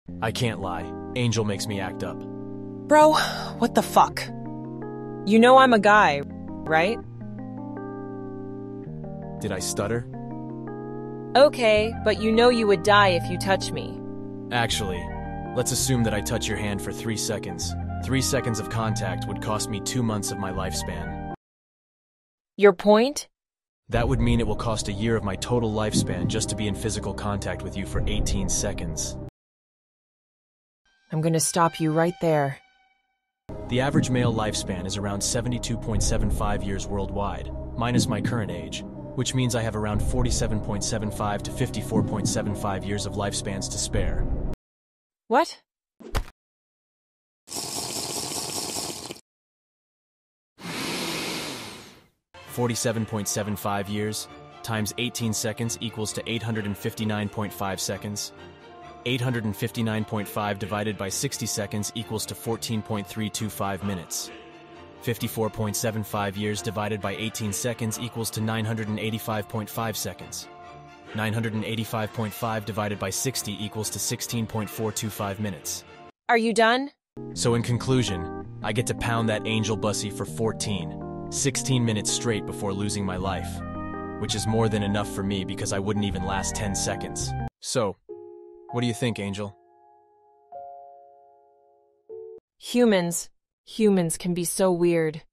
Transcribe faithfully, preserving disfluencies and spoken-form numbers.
I can't lie. Angel makes me act up. Bro, what the fuck? You know I'm a guy, right? Did I stutter? Okay, but you know you would die if you touch me. Actually, let's assume that I touch your hand for three seconds. Three seconds of contact would cost me two months of my lifespan. Your point? That would mean it will cost a year of my total lifespan just to be in physical contact with you for eighteen seconds. I'm gonna stop you right there. The average male lifespan is around seventy-two point seven five years worldwide, minus my current age, which means I have around forty-seven point seven five to fifty-four point seven five years of lifespans to spare. What? forty-seven point seven five years times eighteen seconds equals to eight hundred fifty-nine point five seconds. eight hundred fifty-nine point five divided by sixty seconds equals to fourteen point three two five minutes. fifty-four point seven five years divided by eighteen seconds equals to nine hundred eighty-five point five seconds. nine hundred eighty-five point five divided by sixty equals to sixteen point four two five minutes. Are you done? So in conclusion, I get to pound that angel bussy for fourteen, sixteen minutes straight before losing my life, which is more than enough for me because I wouldn't even last ten seconds. So, what do you think, Angel? Humans. Humans can be so weird.